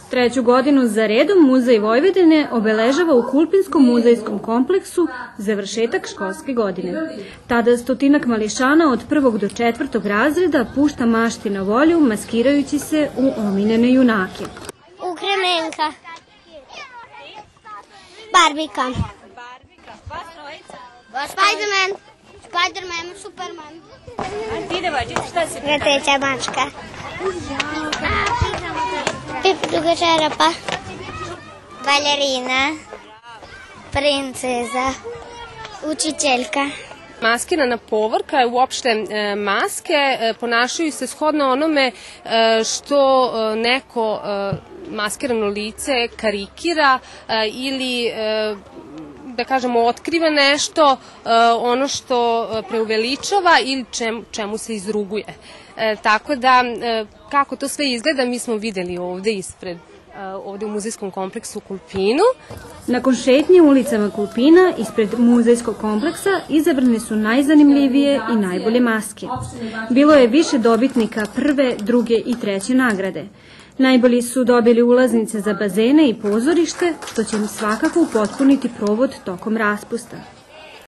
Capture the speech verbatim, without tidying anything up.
Treću godinu za redom Muzej Vojvodine obeležava u Kulpinskom muzejskom kompleksu završetak školske godine. Tada stotinak mališana od prvog do četvrtog razreda pušta mašti na volju, maskirajući se u omiljene junake. Ukremenka. Barbika. Spiderman. Spiderman, Superman. A ti devojčice, šta si? Leteća mačka. Pipa duga čarapa. Balerina. Princeza. Učiteljka. Maskirana povorka, uopšte maske, ponašaju se shodno onome što neko maskirano lice karikira ili, da kažemo, otkriva nešto, ono što preuveličava ili čemu se izruguje. Tako da, kako to sve izgleda, mi smo videli ovde ispred, ovde u muzejskom kompleksu u Kulpinu. Nakon šetnje ulicama Kulpina, ispred muzejskog kompleksa, izabrane su najzanimljivije i najbolje maske. Bilo je više dobitnika prve, druge i treće nagrade. Najbolji su dobili ulaznice za bazene i pozorište, što će im svakako upotpuniti provod tokom raspusta.